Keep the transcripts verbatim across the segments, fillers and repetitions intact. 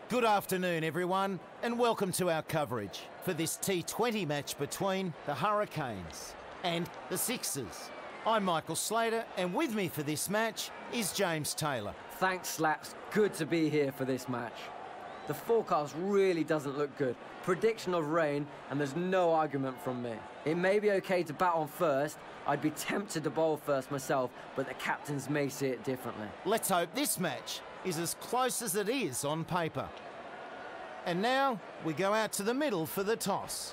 Good afternoon, everyone, and welcome to our coverage for this T twenty match between the Hurricanes and the Sixers. I'm Michael Slater, and with me for this match is James Taylor. Thanks, Slaps. Good to be here for this match. The forecast really doesn't look good. Prediction of rain, and there's no argument from me. It may be okay to bat on first. I'd be tempted to bowl first myself, but the captains may see it differently. Let's hope this match is as close as it is on paper. And now we go out to the middle for the toss.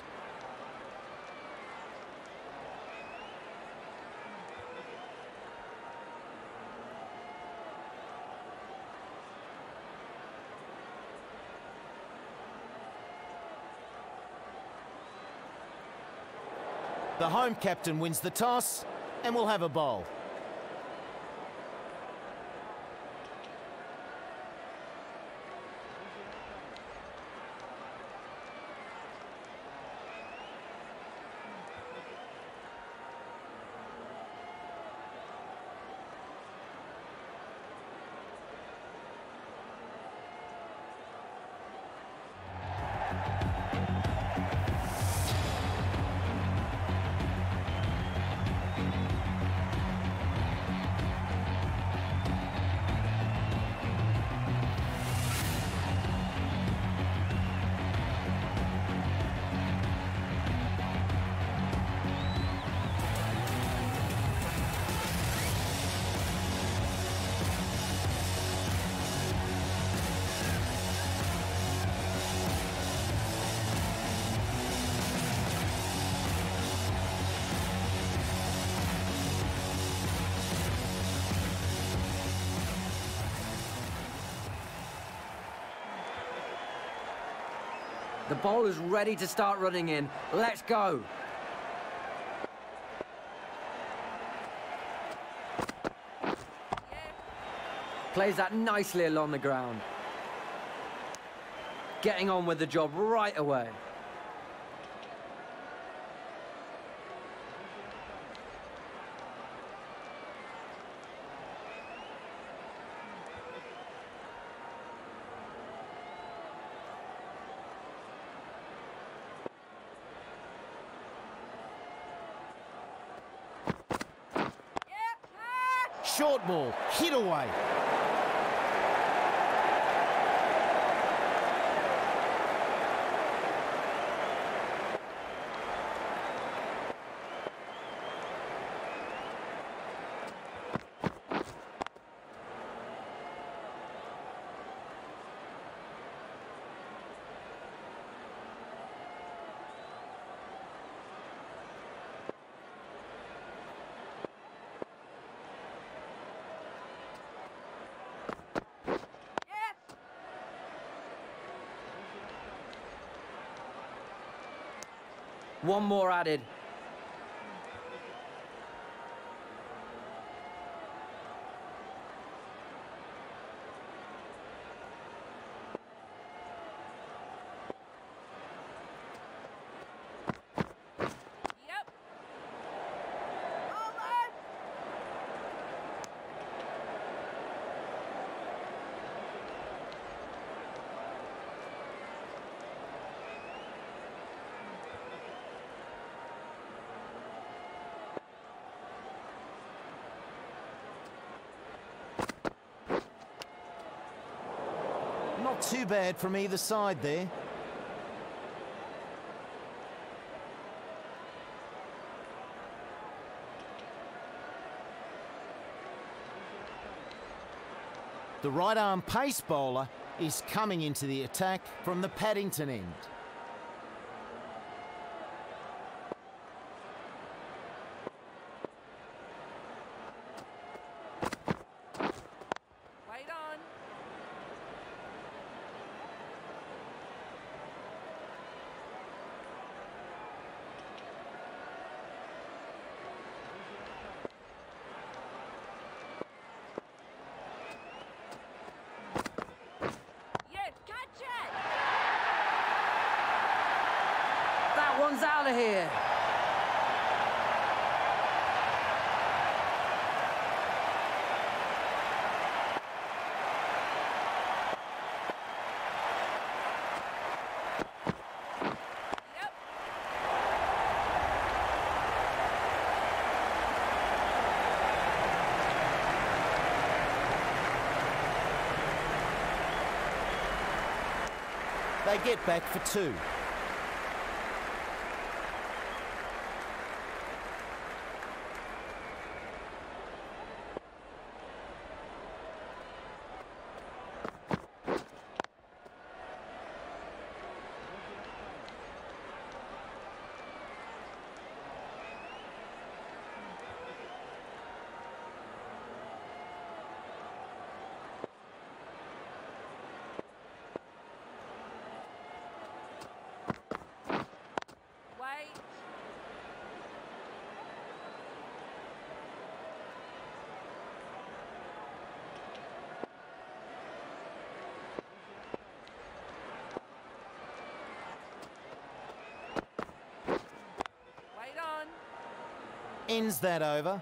The home captain wins the toss, and we'll have a bowl. The ball is ready to start running in. Let's go. Plays that nicely along the ground. Getting on with the job right away. Short ball, hit away. One more added. Yep. All right. Not too bad from either side there. The right-arm pace bowler is coming into the attack from the Paddington end. Wait on. Yes, catch it. That one's out of here. They get back for two. Ends that over.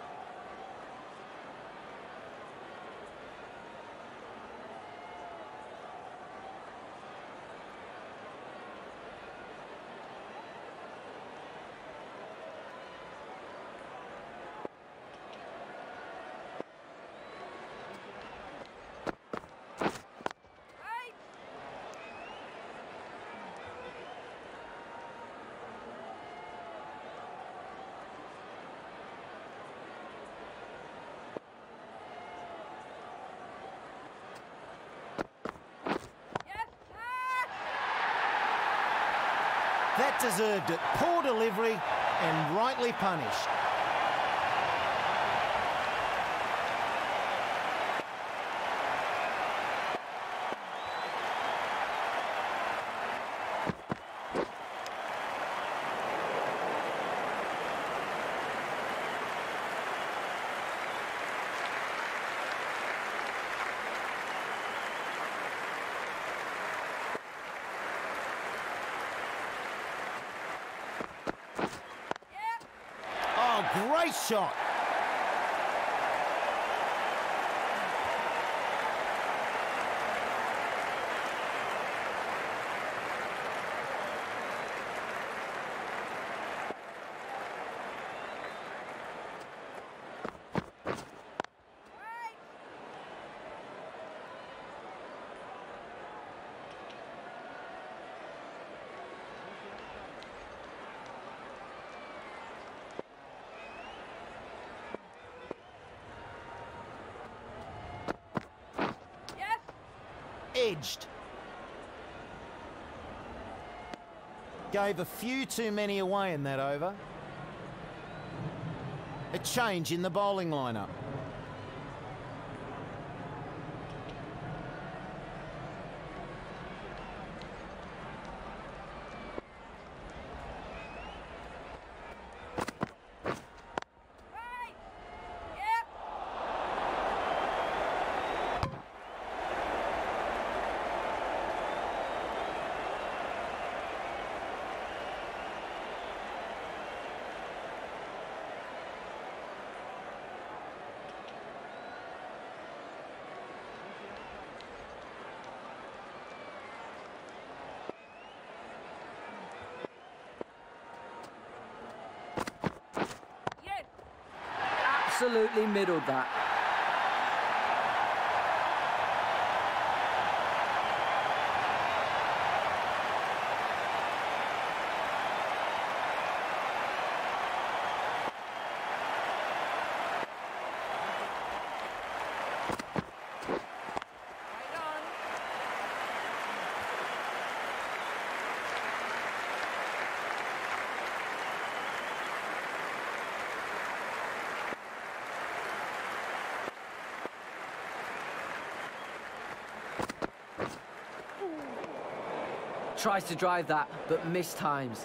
That deserved it. Poor delivery and rightly punished. Great shot. Edged. Gave a few too many away in that over. A change in the bowling lineup. Absolutely middled that. Tries to drive that, but mistimes.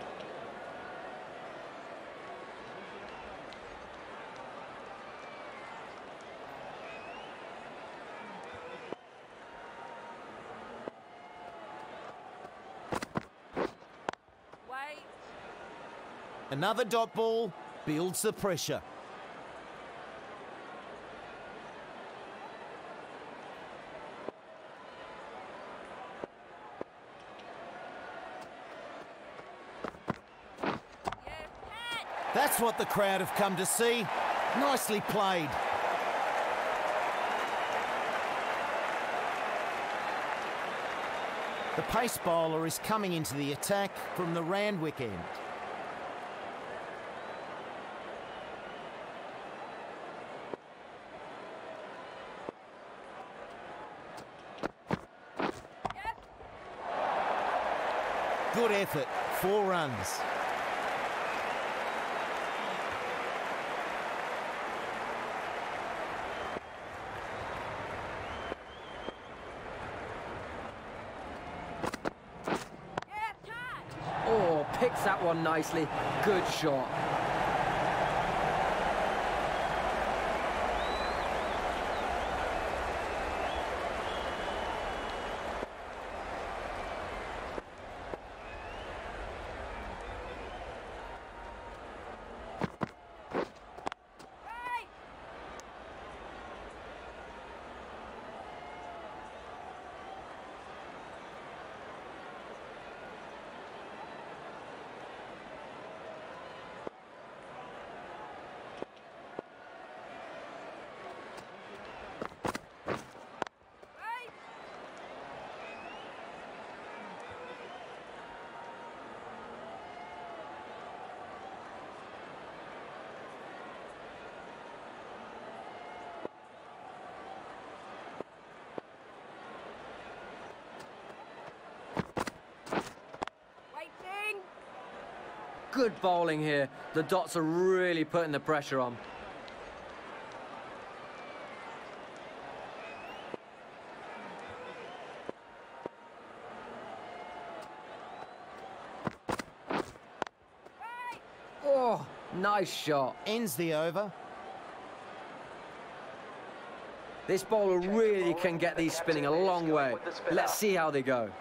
Wait. Another dot ball builds the pressure. That's what the crowd have come to see. Nicely played. The pace bowler is coming into the attack from the Randwick end. Good effort, four runs. Oh, picks that one nicely. Good shot. Good bowling here. The dots are really putting the pressure on. Oh, nice shot. Ends the over. This bowler really can get these spinning a long way. Let's see how they go.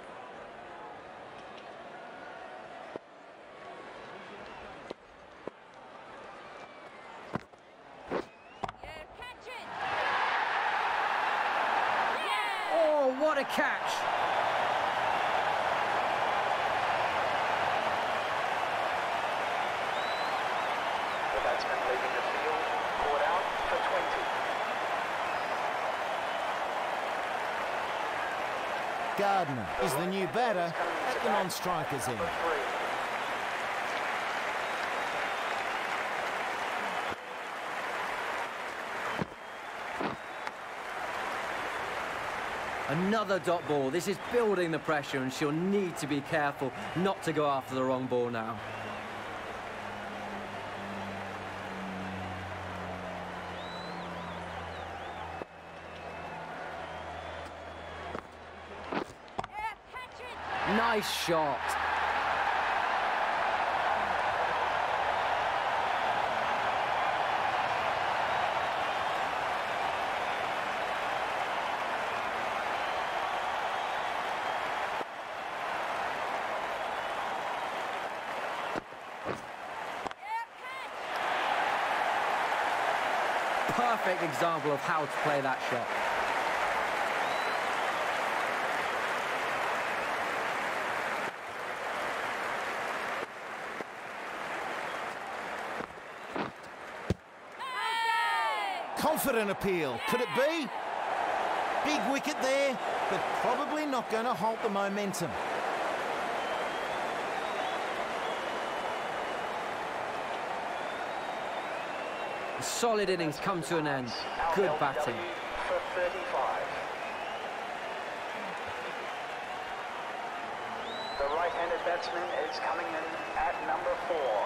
What a catch! The batsman leaving the field, caught out for twenty. Gardner is the new batter at the non-strikers end. Another dot ball. This is building the pressure and she'll need to be careful not to go after the wrong ball now. Nice shot. Perfect example of how to play that shot. Confident appeal. Could it be? Big wicket there, but probably not going to halt the momentum. A solid innings come to an end. Good batting. For thirty-five. The right-handed batsman is coming in at number four.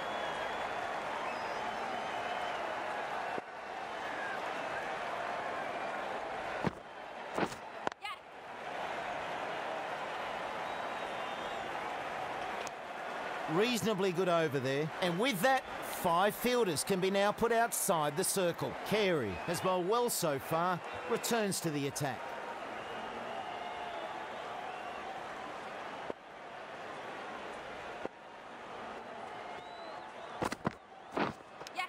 Reasonably good over there, and with that, five fielders can be now put outside the circle. Carey has bowled well so far, returns to the attack. Yeah.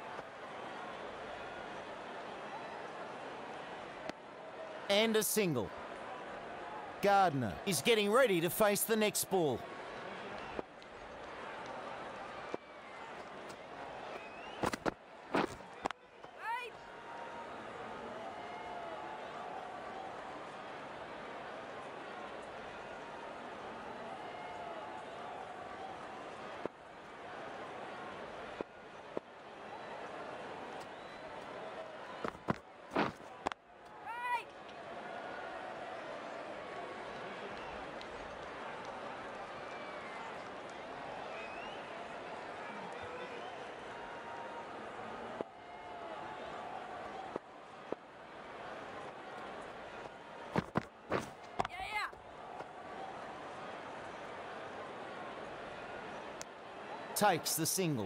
And a single. Gardner is getting ready to face the next ball. takes the single.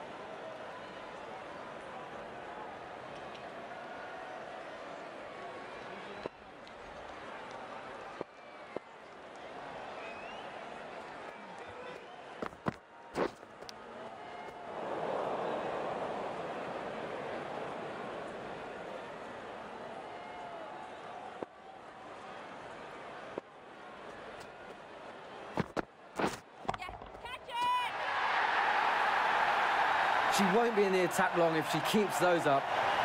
She won't be in the attack long if she keeps those up.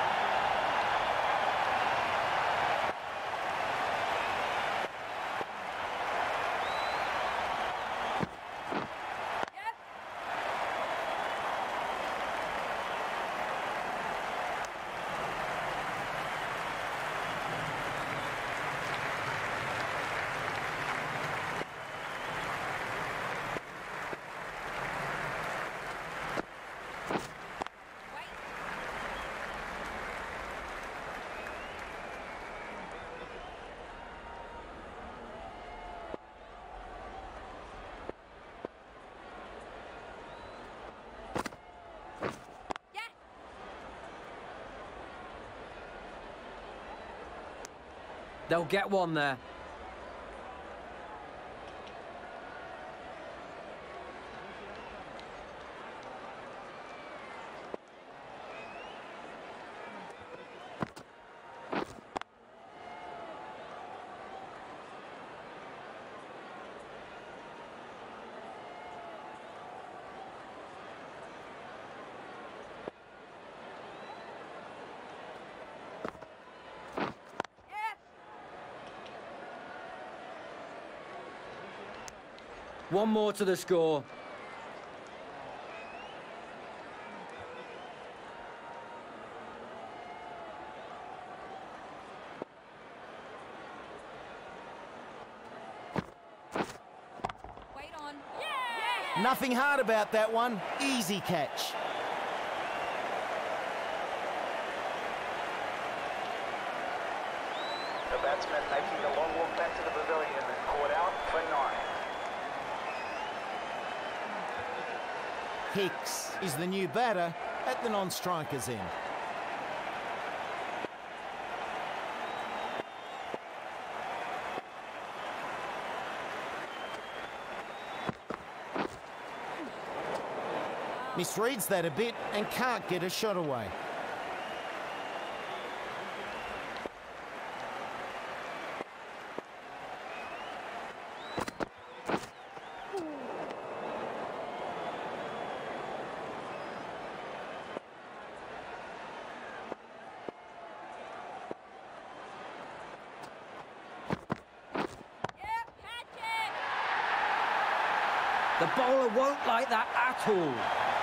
They'll get one there. One more to the score. Wait on. Yeah! Nothing hard about that one. Easy catch. The batsman making the long walk back to the pavilion and caught out for nine. Hicks is the new batter at the non-striker's end. Misreads that a bit and can't get a shot away. The bowler won't like that at all.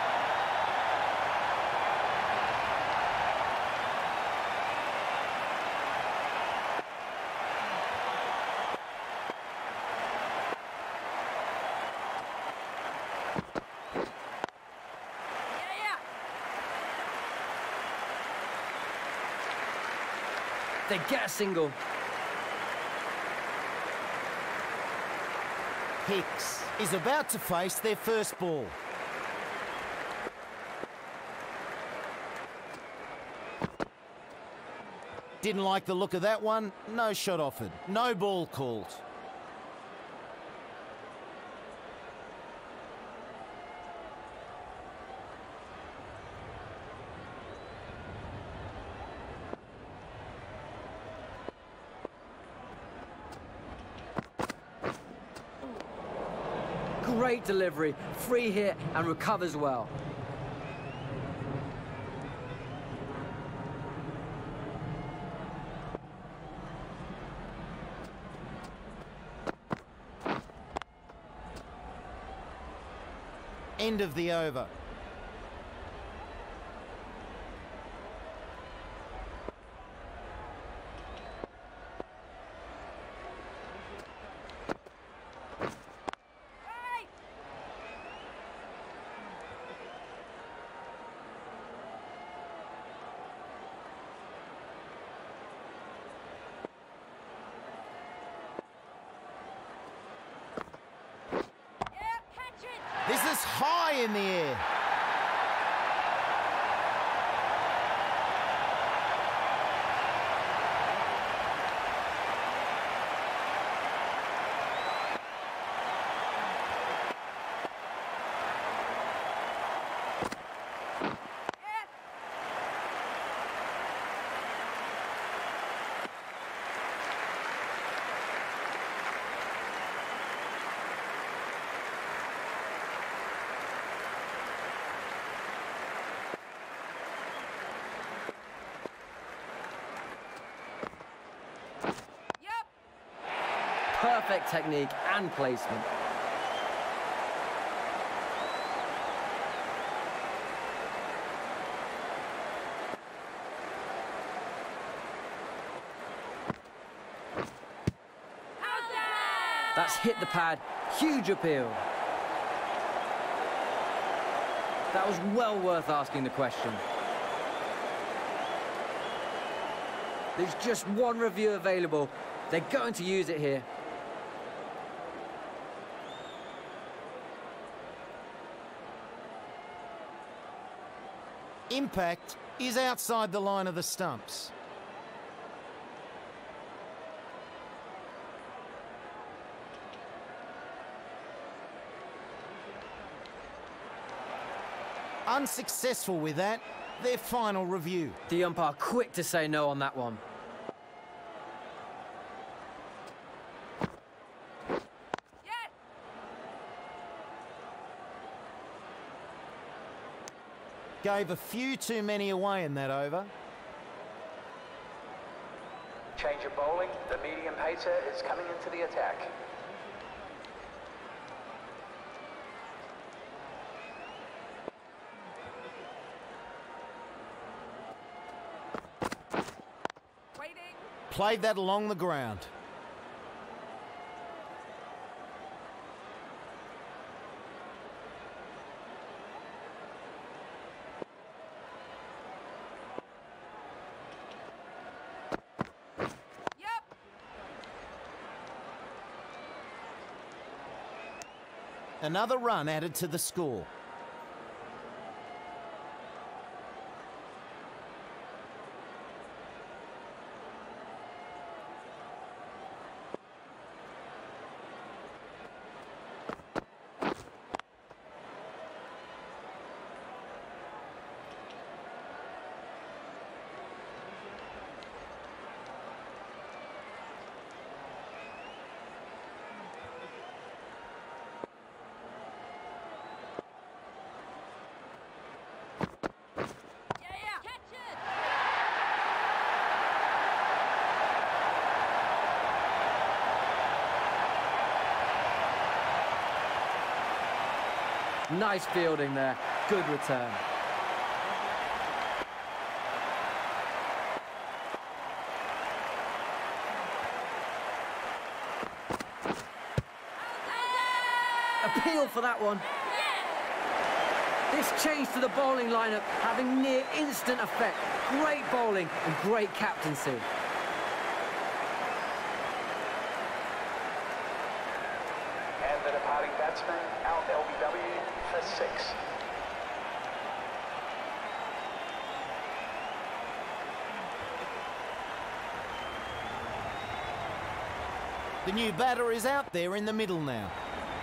Yeah, yeah. They get a single. Hicks is about to face their first ball. Didn't like the look of that one. No shot offered. No ball called. Great delivery, free hit and recovers well. End of the over. This us high in the air. Perfect technique and placement. That's hit the pad. Huge appeal. That was well worth asking the question. There's just one review available. They're going to use it here. Impact is outside the line of the stumps. Unsuccessful with that, their final review. The umpire quick to say no on that one. Gave a few too many away in that over. Change of bowling. The medium pacer is coming into the attack. Waiting. Played that along the ground. Another run added to the score. Nice fielding there. Good return. Appeal for that one. This change to the bowling lineup having near instant effect. Great bowling and great captaincy. And the departing batsman out L B W for six. The new batter is out there in the middle now.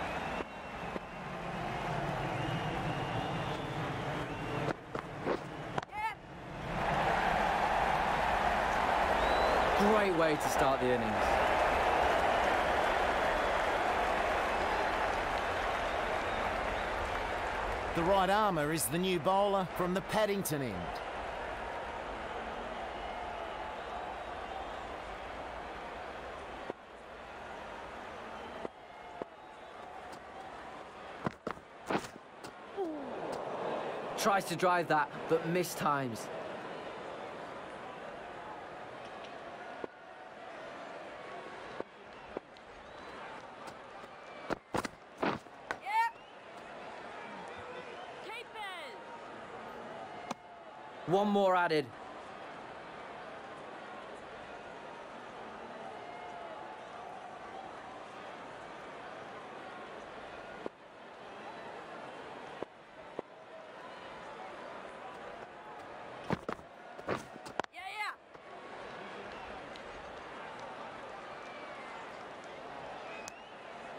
Great way to start the innings. The right armour is the new bowler from the Paddington end. Tries to drive that, but mistimes. One more added.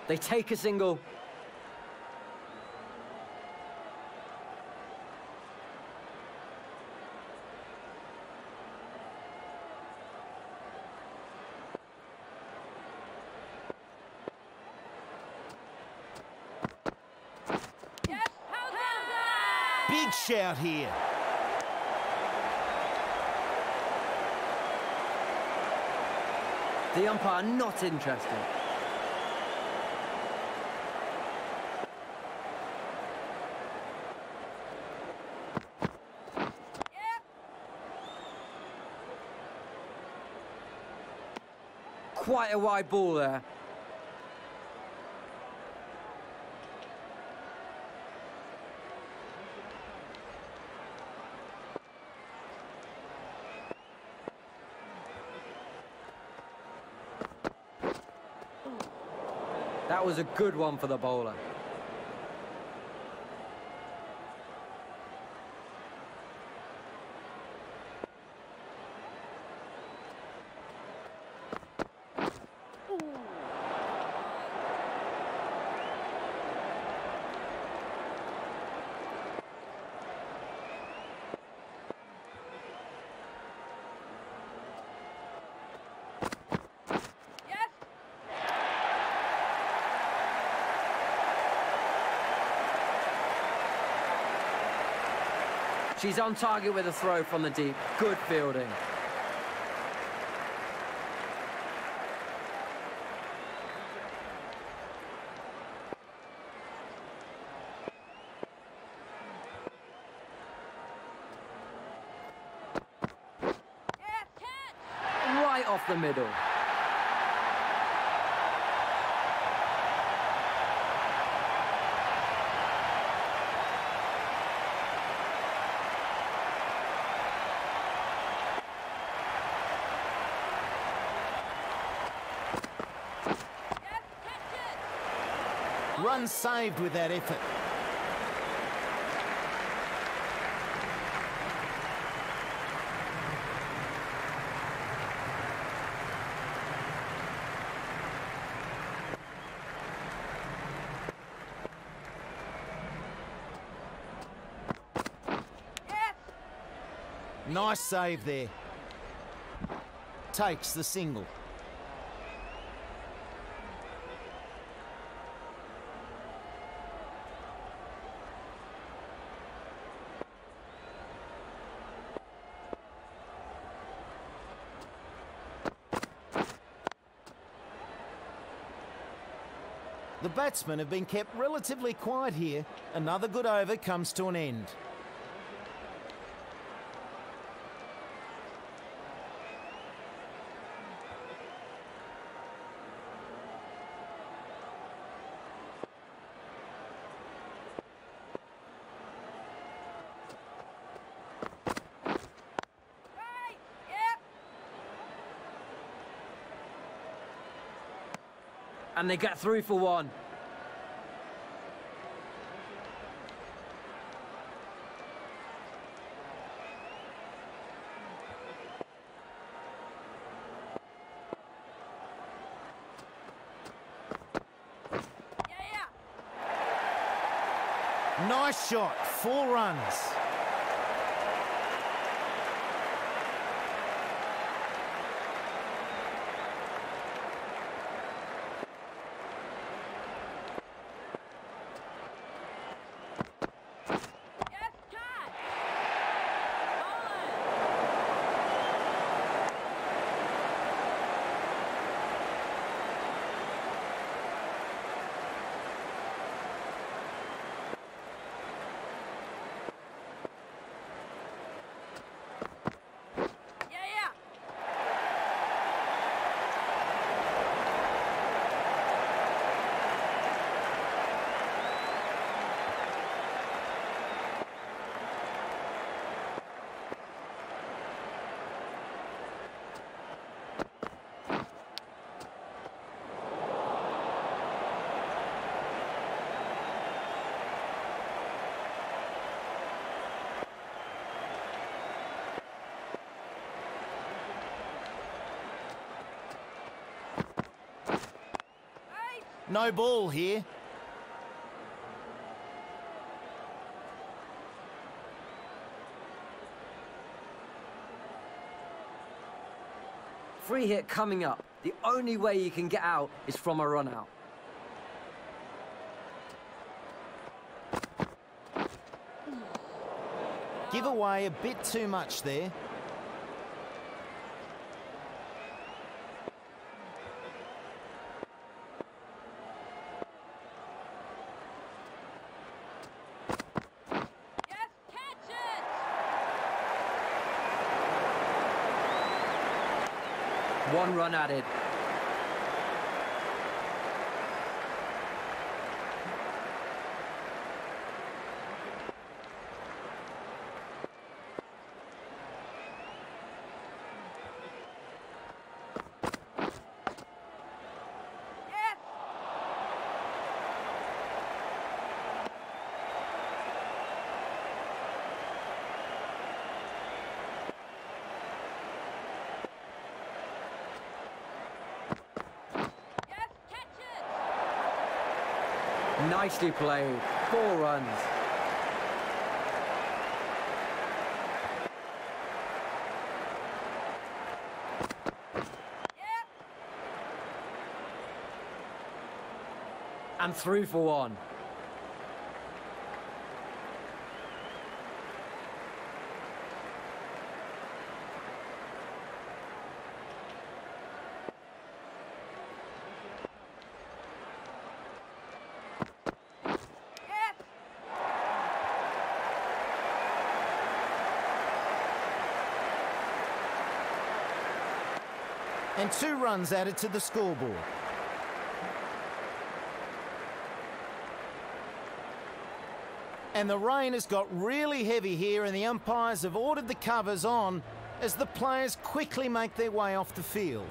They take a single. Big shout here. The umpire not interested. Quite a wide ball there. That was a good one for the bowler. She's on target with a throw from the deep. Good fielding. Right off the middle. Run saved with that effort. Nice save there. Takes the single. The batsmen have been kept relatively quiet here. Another good over comes to an end. And they get through for one. Yeah. Nice shot, four runs. No ball here. Free hit coming up. The only way you can get out is from a run out. Give away a bit too much there. Yes, catch it! One run added. Yes! Yes, catch it! Nicely played. Four runs. Yeah! And three for one. Yes! And two runs added to the scoreboard. And the rain has got really heavy here, and the umpires have ordered the covers on as the players quickly make their way off the field.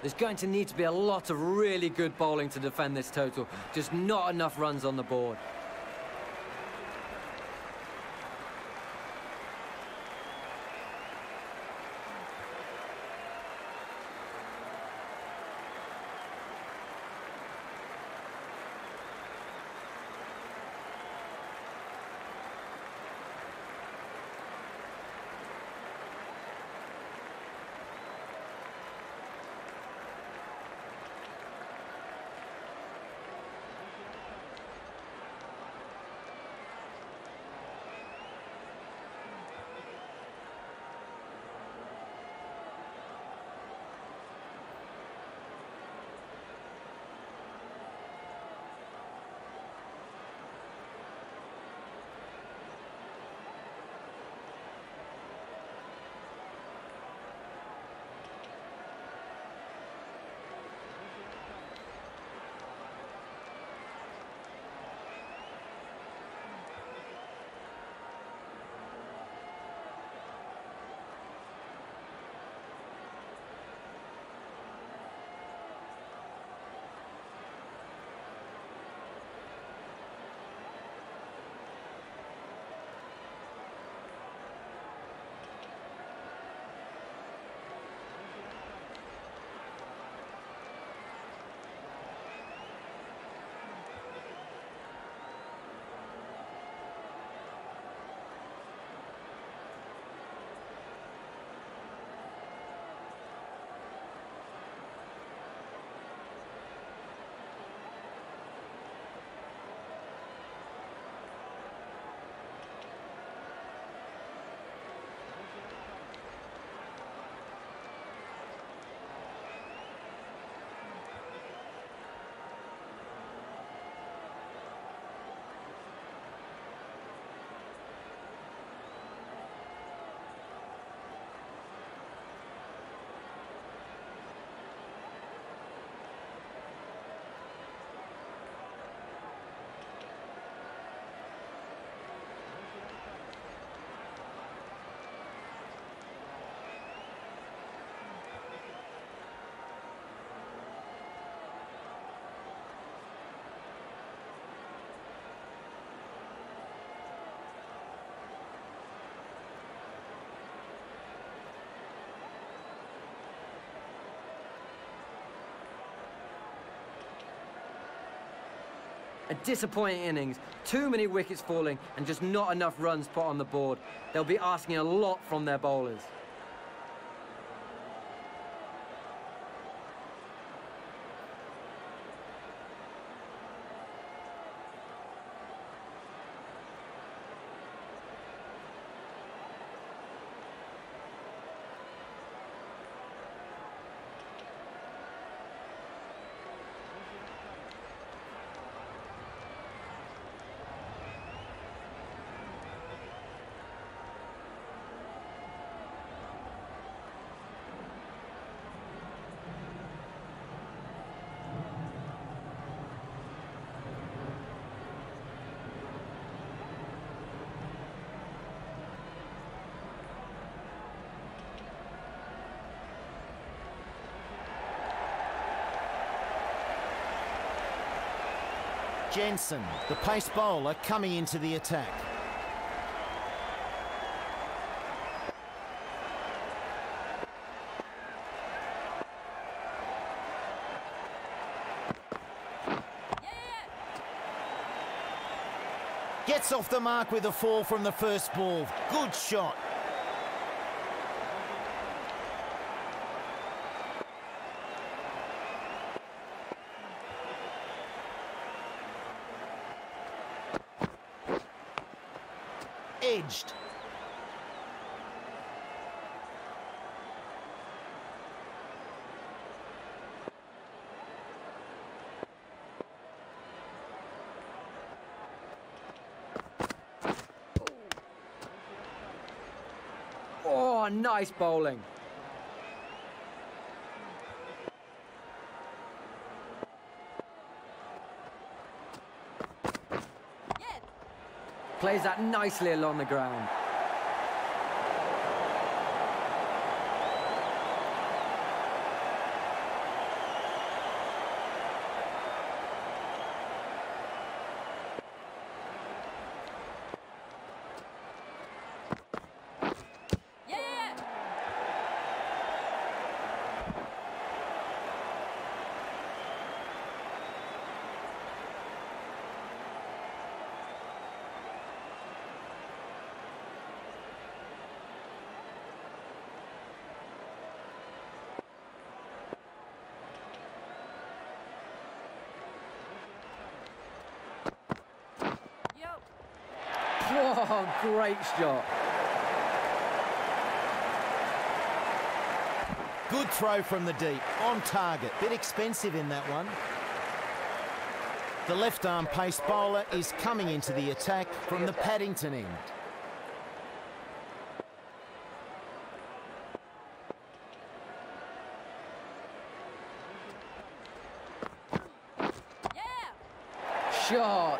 There's going to need to be a lot of really good bowling to defend this total. Just not enough runs on the board. A disappointing innings, too many wickets falling and just not enough runs put on the board. They'll be asking a lot from their bowlers. Jensen, the pace bowler, coming into the attack. Gets off the mark with a fall from the first ball. Good shot. Edged. Oh, nice bowling. Plays that nicely along the ground. Oh, great shot. Good throw from the deep, on target. Bit expensive in that one. The left-arm pace bowler is coming into the attack from the Paddington end. Yeah. Shot.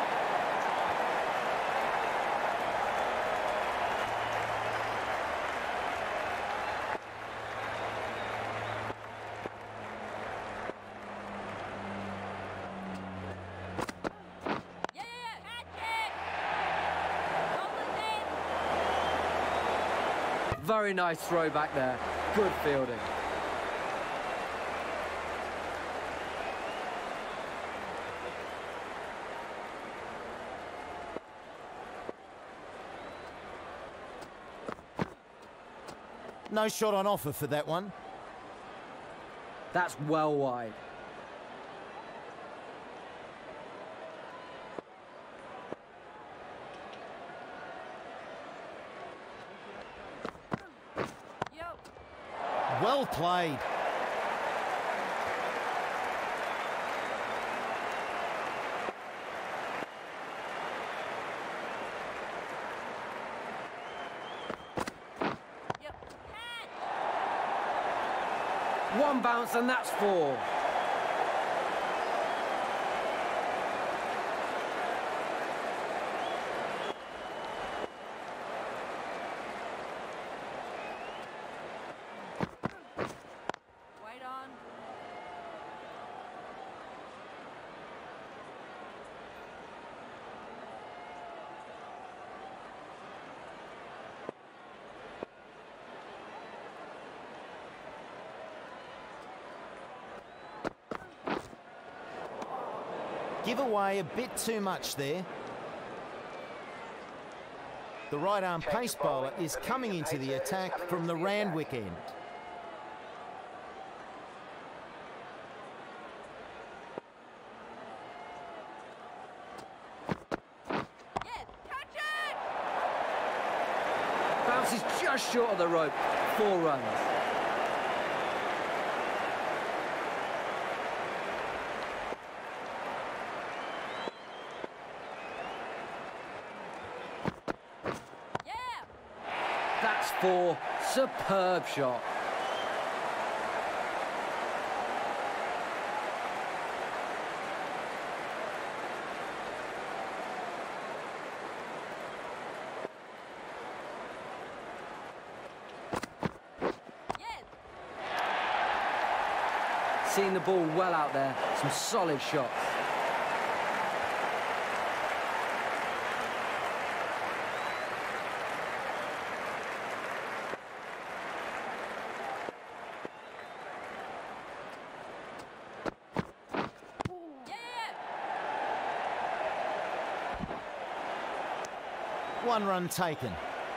Very nice throw back there. Good fielding. No shot on offer for that one. That's well wide. Well played. Yep. Catch. One bounce and that's four. Give away a bit too much there. The right-arm pace bowler is coming into the attack from the Randwick end. Yes. Catch it. Bounces just short of the rope. Four runs. That's four. Superb shot. Yes. Seeing the ball well out there. Some solid shots. One run taken.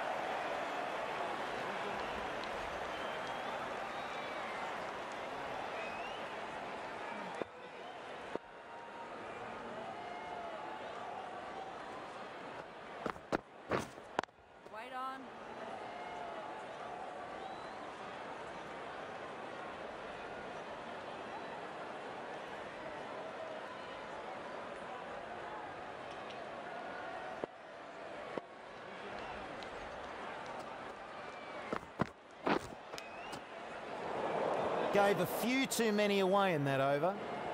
Wait on. Gave a few too many away in that over.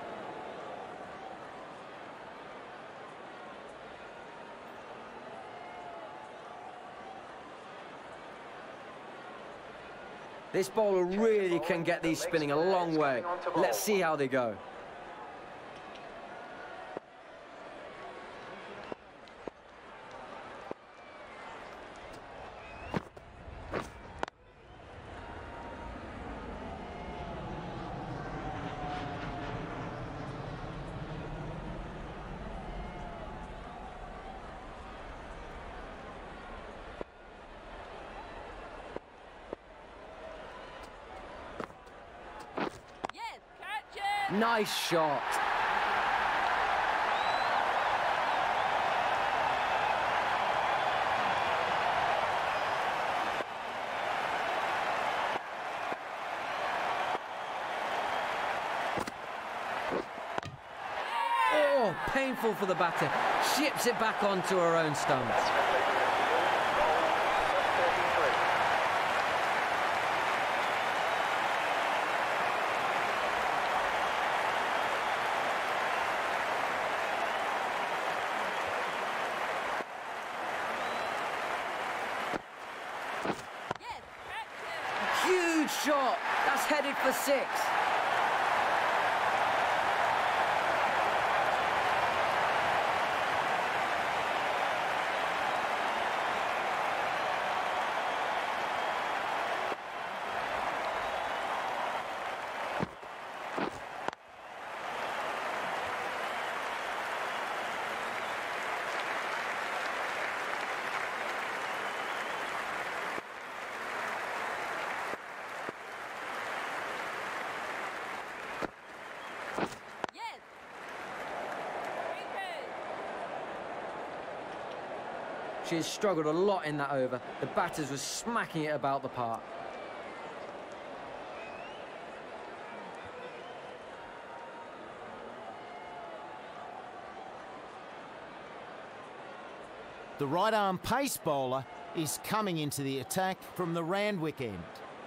This bowler really can get these spinning a long way. Let's see how they go. Nice shot. painful for the batter. Chips it back onto her own stump. Batsman leaving the field. Ball number thirty-three. Yes, catch it. Huge shot. That's headed for six. Yes. Three two. She has struggled a lot in that over. The batters were smacking it about the park. The right-arm pace bowler is coming into the attack from the Randwick end.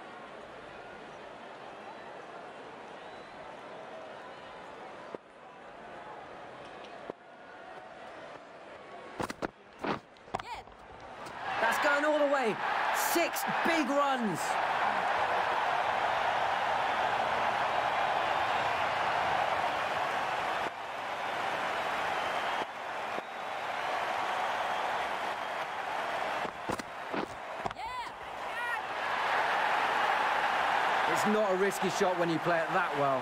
Yes. That's going all the way. Six big runs. Yeah. Catch. It's not a risky shot when you play it that well.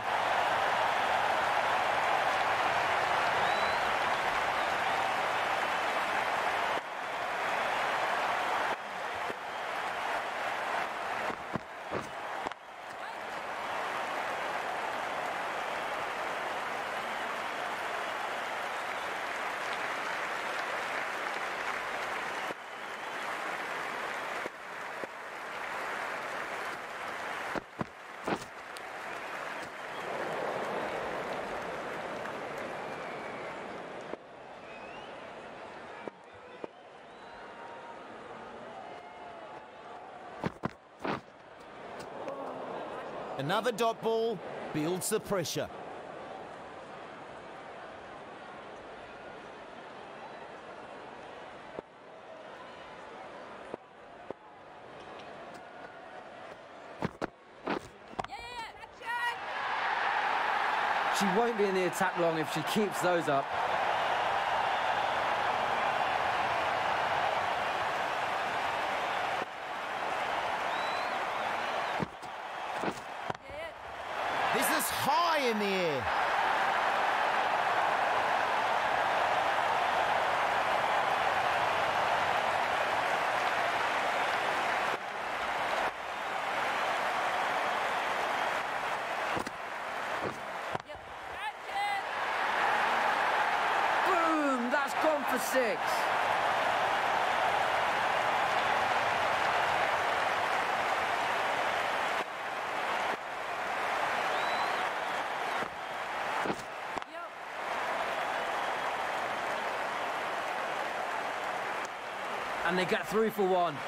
Another dot ball builds the pressure. Yeah, yeah, yeah. Catch it. She won't be in the attack long if she keeps those up. Yeah, yeah. This is high in the air. Yep. Catch it. Boom! That's gone for six. Yep. And they get through for one.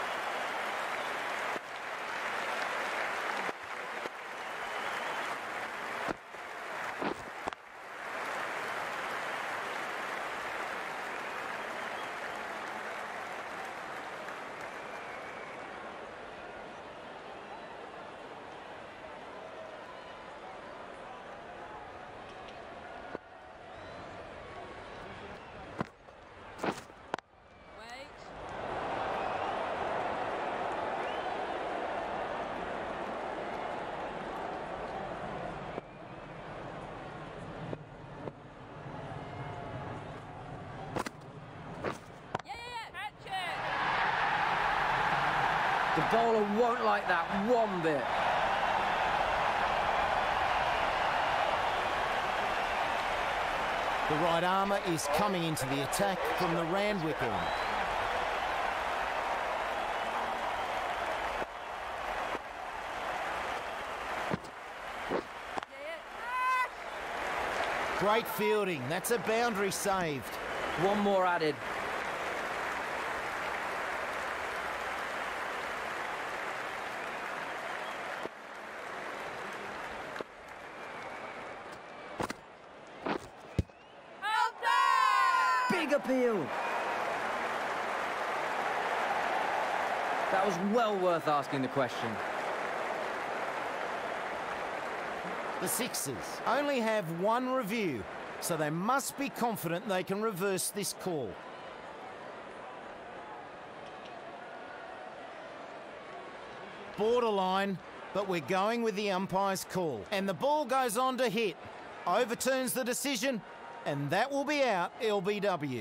Wait. Yeah, yeah, yeah. Catch it. The bowler won't like that one bit. The right armour is coming into the attack from the Randwick end. Yeah, yeah. Great fielding. That's a boundary saved. One more added. Big appeal. That was well worth asking the question. The Sixers only have one review, so they must be confident they can reverse this call. Borderline, but we're going with the umpire's call. And the ball goes on to hit. Overturns the decision, and that will be out L B W.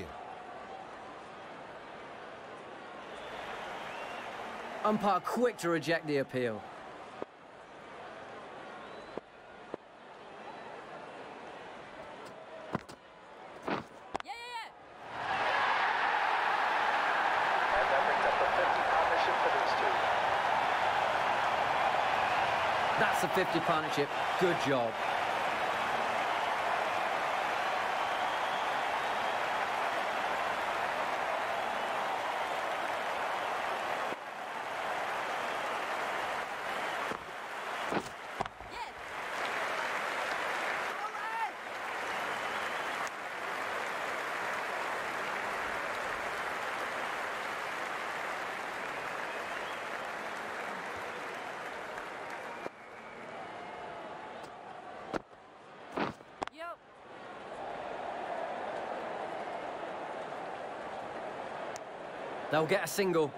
Umpire quick to reject the appeal. Yeah, yeah, And that brings up the fifty partnership for these two. That's a fifty partnership. Good job. yeah. Yep. They'll get a single.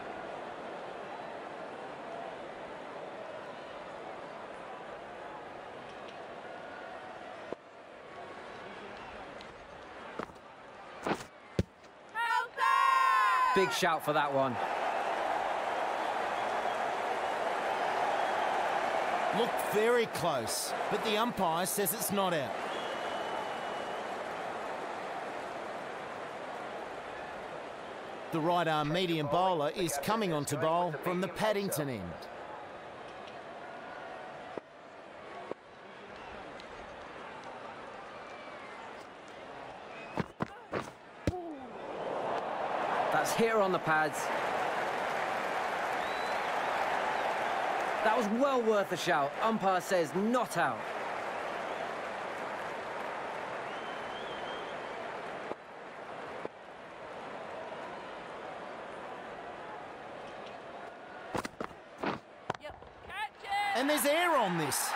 Big shout for that one. Looked very close, but the umpire says it's not out. The right arm medium bowler is coming on to bowl from the Paddington end. That's here on the pads. That was well worth a shout. Umpire says not out. Yep. Catch it. And there's air on this.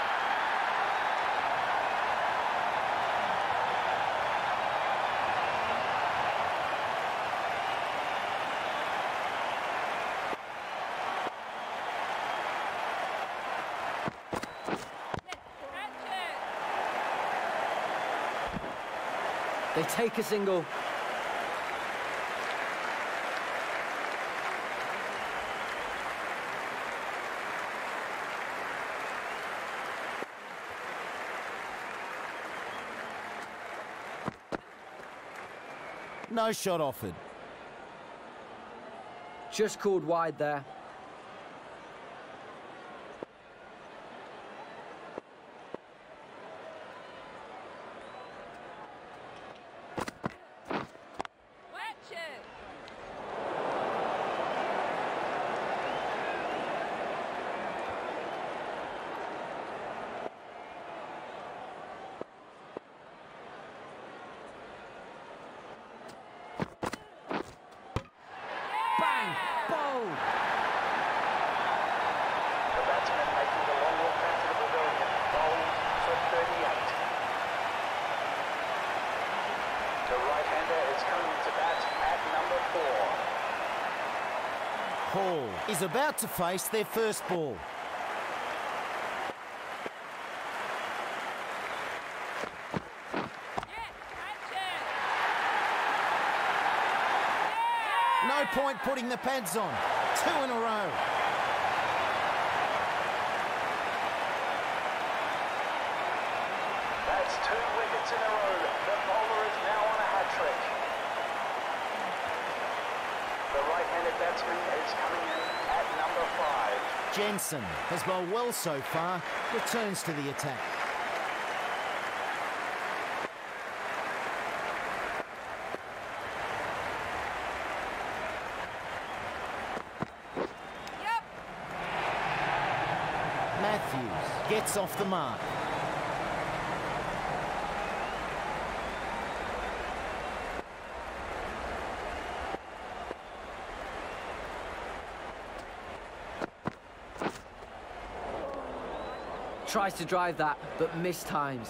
They take a single. No shot offered. Just called wide there. Watch it. Bang! Bowled! The batsman making the long walk back to the pavilion. Bowled for thirty-eight. The right-hander is coming to bat at number four. Hall is about to face their first ball. Yeah, catch it. No point putting the pads on. Two in a row. That's two wickets in a row. The bowler is now on a hat-trick. The right-handed batsman is coming in at number five. Jensen has bowled well so far, returns to the attack. That's off the mark. Tries to drive that, but mistimes.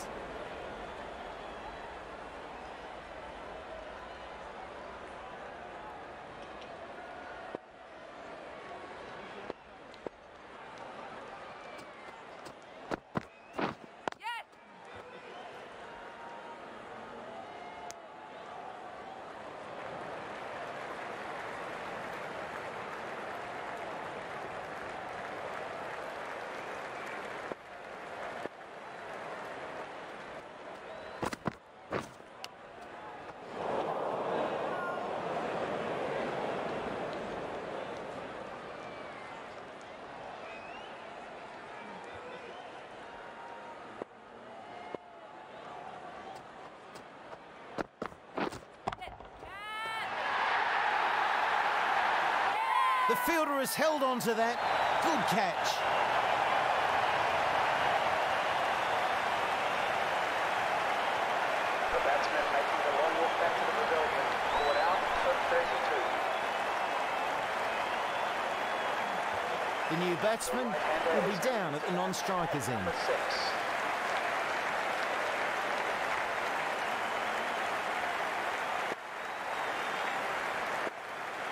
The fielder has held on to that. Good catch. The batsman making the long walk back to the pavilion. Caught out for thirty-two. The new batsman will be down at the non-striker's end. For six.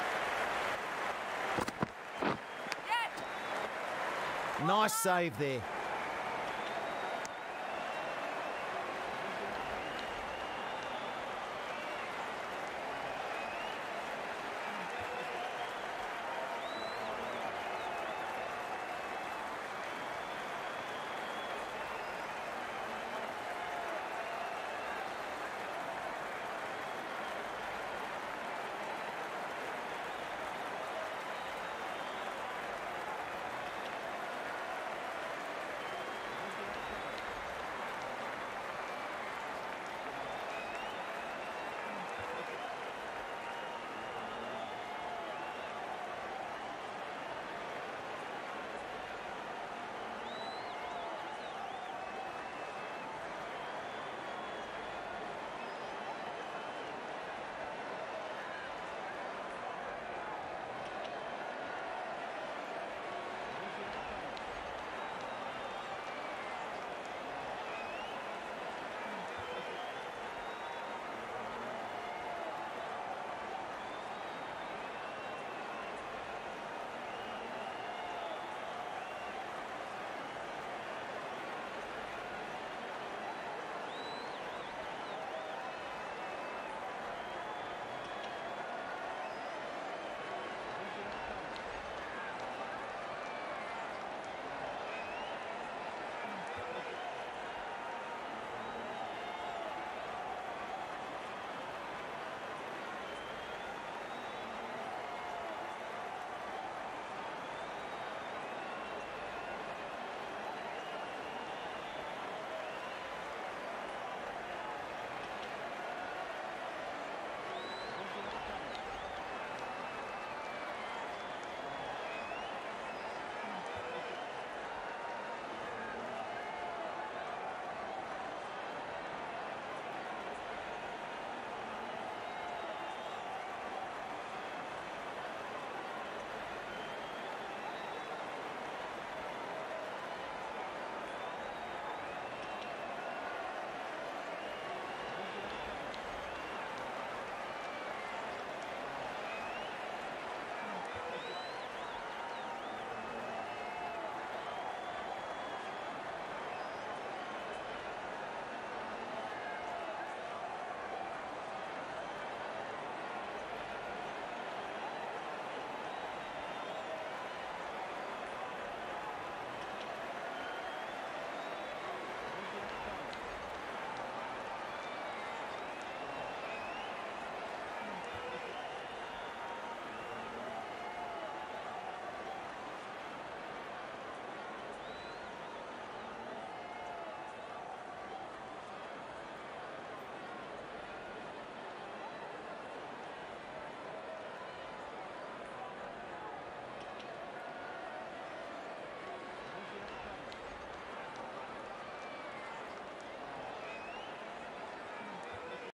Nice save there.